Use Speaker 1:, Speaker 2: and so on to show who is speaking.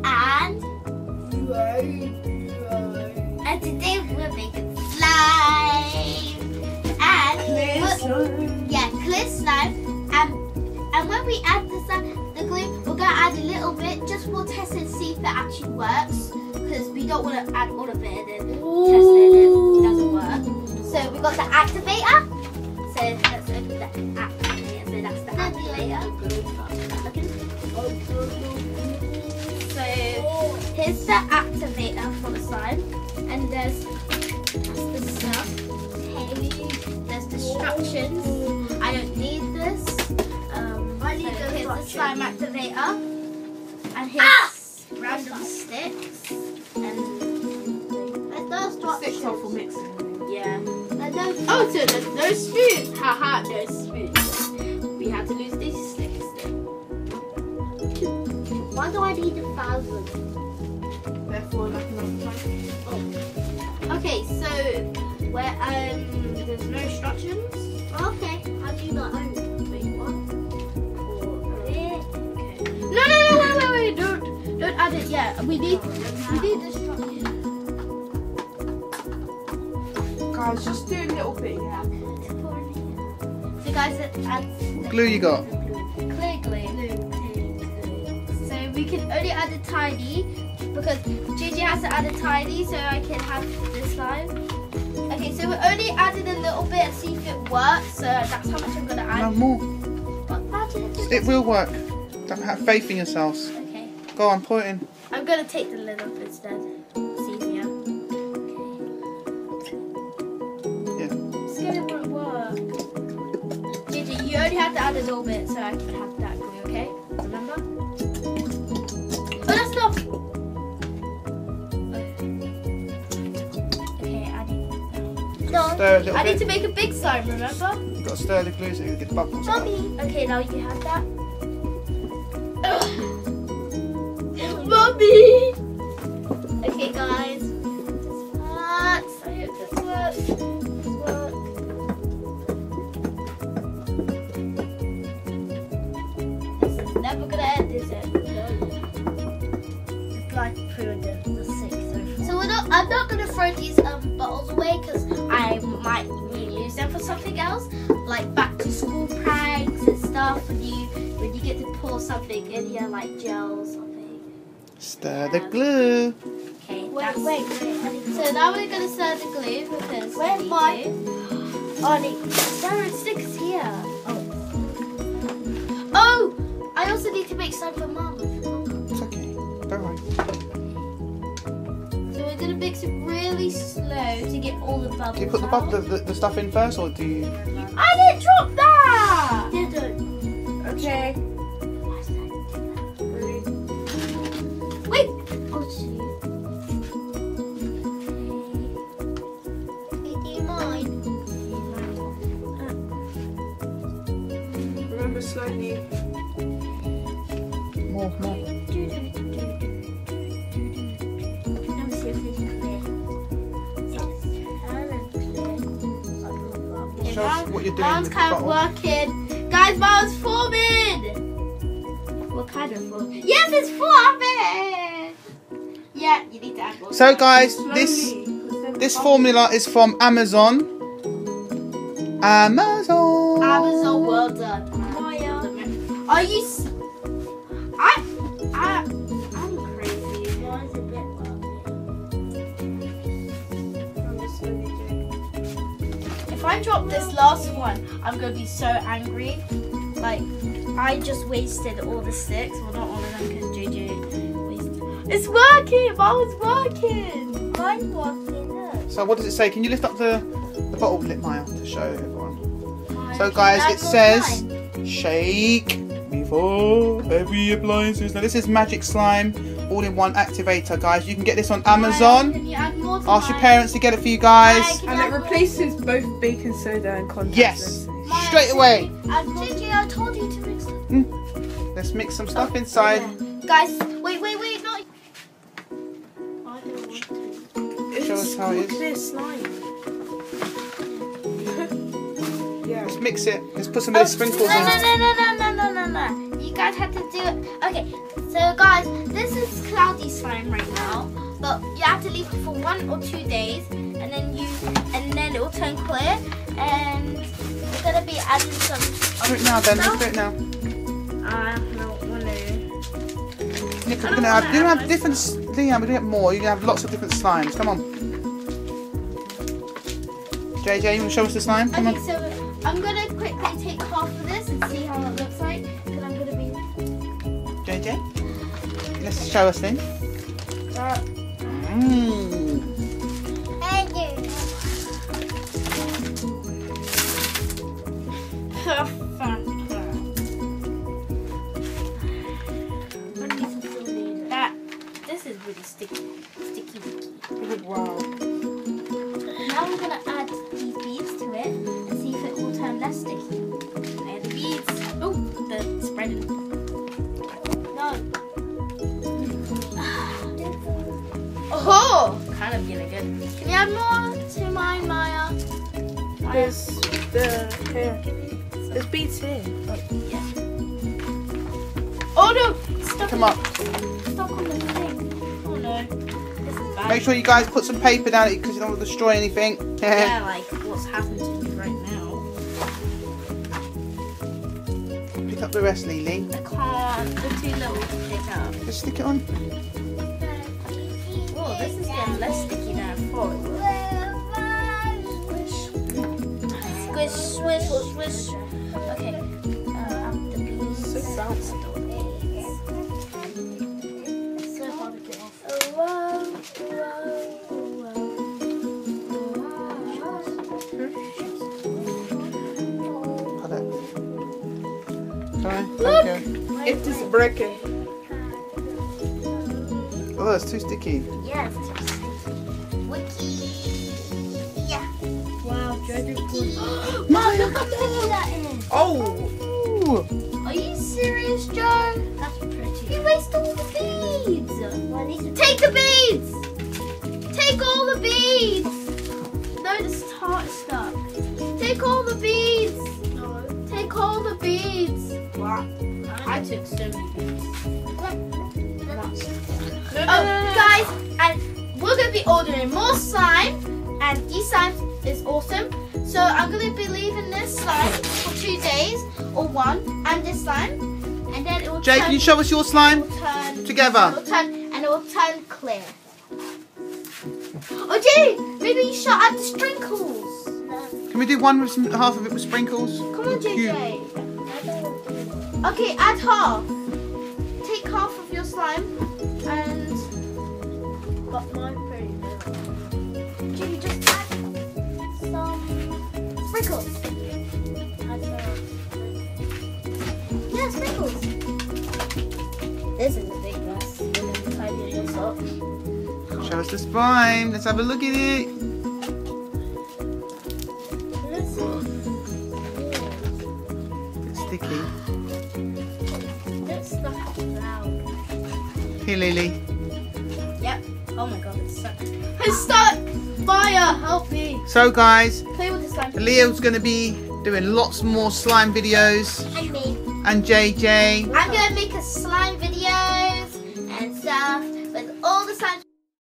Speaker 1: And today we're making slime. Clear slime. And when we add the glue, we're gonna add a little bit just for test and see if it actually works. Because we don't want to add all of it and then test it and it doesn't work. So we got the activator. So let's open the activator. So that's the activator. So here's the activator for the slime. And that's the stuff. There's the instructions. I don't need this. Here's the slime activator. And here's random sticks. And there's no
Speaker 2: sticks are for mixing.
Speaker 1: Yeah.
Speaker 2: Oh, so there's no spoons. Haha, no spoons. We had to lose these sticks then.
Speaker 1: Why do I need 1,000?
Speaker 2: Therefore, like another time.
Speaker 1: Oh.
Speaker 2: Okay, so where there's no instructions.
Speaker 1: Okay. How do you not own it? Wait, what?
Speaker 2: Okay. No, wait, don't add it yet. We need the instructions. Guys, just do a little bit, yeah.
Speaker 1: So guys, add
Speaker 3: Glue you got?
Speaker 1: Clear glue. So we can only add a tiny because Gigi has to add a tiny so I can have this slime. Okay, so we're only adding a little bit and see if it works. So that's how much I'm gonna add.
Speaker 3: No more.
Speaker 1: But
Speaker 3: It will work. Don't have faith in yourselves.
Speaker 1: okay.
Speaker 3: Go on, pour it in.
Speaker 1: I'm gonna take the lid off instead. It's easier.
Speaker 3: Yeah.
Speaker 1: I'm scared it won't work. Gigi, you only have to add a little bit so I can have that glue, okay? Remember? Oh, that's not. Okay, I need. No.
Speaker 3: Stir a little
Speaker 1: I need
Speaker 3: bit.
Speaker 1: to make a big slime, remember?
Speaker 3: You've got to stir the glue so you get the bubbles out.
Speaker 1: Mommy. Okay, now you have that. Mommy! Okay, guys. This works. I hope this works. This works. This is never gonna end, is it? It's like proving the 6. So I'm not gonna throw these bottles away because I might reuse them for something else, like back to school pranks and stuff. When you get to pour something in here, like gel or something.
Speaker 3: Stir the glue.
Speaker 1: Okay, wait. So now we're gonna stir the glue because where's mine? There are 6 here. Oh, I also need to make slime for Mum.
Speaker 3: It's okay. Don't worry.
Speaker 1: So we're gonna mix it really slow to get all the bubbles.
Speaker 3: Do you put the stuff in first or do you?
Speaker 1: I didn't drop that. Didn't.
Speaker 2: Okay.
Speaker 1: Wait. Oh shoot. Do you mind?
Speaker 2: Remember slowly.
Speaker 3: More.
Speaker 1: Let me see if this is clear.
Speaker 3: Show us what you're doing
Speaker 1: Mine's
Speaker 3: with the
Speaker 1: kind of
Speaker 3: bottle.
Speaker 1: working. Guys, mine's forming. What kind of forming? Yes, it's forming. Yeah, you need to add more.
Speaker 3: So guys,
Speaker 2: Slowly,
Speaker 3: this formula is from Amazon. Amazon.
Speaker 1: Well done. Are you? I'm crazy. Mine's a bit working. If I drop this last one, I'm gonna be so angry. Like, I just wasted all the sticks. Well, not all of them because JJ wasted. It's working! Mine's working! Mine's working.
Speaker 3: So what does it say? Can you lift up the bottle lip, Maya, to show everyone?
Speaker 1: Look.
Speaker 3: So guys, it says shake before heavy appliances. Now this is Magic Slime all-in-one activator, guys. You can get this on Amazon.
Speaker 1: Can you add more to
Speaker 3: Ask your
Speaker 1: mine?
Speaker 3: parents to get it for you guys.
Speaker 1: Maya, can
Speaker 2: And
Speaker 1: you
Speaker 2: it
Speaker 1: add more?
Speaker 2: replaces both baking soda and contact
Speaker 3: Yes.
Speaker 2: lenses.
Speaker 1: Maya,
Speaker 3: Straight away.
Speaker 1: JJ, I told you to mix it.
Speaker 3: Let's mix some stuff inside.
Speaker 1: Guys, wait, not. I don't want to.
Speaker 3: Show us how it is.
Speaker 2: Clear slime. Yeah.
Speaker 3: Let's mix it. Let's put some of the sprinkles
Speaker 1: No.
Speaker 3: in.
Speaker 1: You you guys have to do it. Okay, so guys, this is cloudy slime right now, but you have to leave it for 1 or 2 days, and then it will turn clear, and we're gonna be adding some.
Speaker 3: Do it now, then. Let's do it now.
Speaker 2: I don't want to.
Speaker 3: Nick, we're gonna have different. Liam, we're gonna get more. You're gonna have lots of different slimes. Come on. JJ, you wanna show us the slime? Come
Speaker 1: Okay,
Speaker 3: on.
Speaker 1: so I'm gonna quickly take half of this and see how it looks like, because I'm gonna be.
Speaker 3: JJ, let's show us then. Mmm.
Speaker 1: This is really sticky.
Speaker 2: Wow.
Speaker 1: Now we're gonna add these beads to it and see if it will turn less sticky. Add the beads. Oh, the spreading. No. Oh, kind of getting good. Can you add more to mine, Maya?
Speaker 2: There's beads here.
Speaker 1: Yeah. Oh no! Stuck
Speaker 3: Come on.
Speaker 1: Stuck on the thing. Oh no. This is bad.
Speaker 3: Make sure you guys put some paper down it because you don't want to destroy anything.
Speaker 2: Yeah, like what's happened to me right now.
Speaker 3: Pick up the rest, Lily.
Speaker 2: I can't. They're too little to pick up.
Speaker 3: Just stick it on.
Speaker 2: Oh, this is getting less sticky than I thought it would.
Speaker 1: Squish, swish, swish. Okay. Add the beads.
Speaker 2: So bouncy.
Speaker 1: It's so hard to get off.
Speaker 3: Got it. Okay, thank you.
Speaker 2: It is breaking.
Speaker 3: Oh, that's too sticky.
Speaker 1: Yes. Wiki. Yeah.
Speaker 2: Wow, Jojo.
Speaker 1: Mom, look how pretty that is.
Speaker 2: Oh!
Speaker 3: Ooh.
Speaker 1: Are you serious, Joe? That's pretty. You wasted all the beads. Take the beads. Take all the beads. No, this heart is stuck. Take all the beads.
Speaker 2: No.
Speaker 1: Take all the beads.
Speaker 2: Wow. I took so many beads.
Speaker 1: Guys, and we're going to be ordering more slime, and these slime is awesome. So I'm going to be leaving this slime for 2 days, or 1, and this slime, and then it will
Speaker 3: Jay,
Speaker 1: turn,
Speaker 3: can you show us your slime?
Speaker 1: turn
Speaker 3: Together.
Speaker 1: it will turn clear. Oh, Jay, maybe you should add the sprinkles.
Speaker 3: Can we do one with some, half of it with sprinkles?
Speaker 1: Come on,
Speaker 3: Cute.
Speaker 1: JJ. Okay, add half. Take half of your slime, and
Speaker 2: But mine's pretty little.
Speaker 1: Jay, just add some sprinkles. Yeah, sprinkles.
Speaker 2: This is a big mess. We're going to tidy this up.
Speaker 3: Show us the slime. Let's have a look at it. It's sticky.
Speaker 2: It's stuck loud.
Speaker 3: Here, Lily.
Speaker 2: Yep. Oh my god, it's stuck. It's stuck! Fire, help me.
Speaker 3: So, guys,
Speaker 1: Play with the slime.
Speaker 3: Leo's going to be doing lots more slime videos.
Speaker 1: And me.
Speaker 3: And JJ.
Speaker 1: I'm gonna make a slime videos and stuff.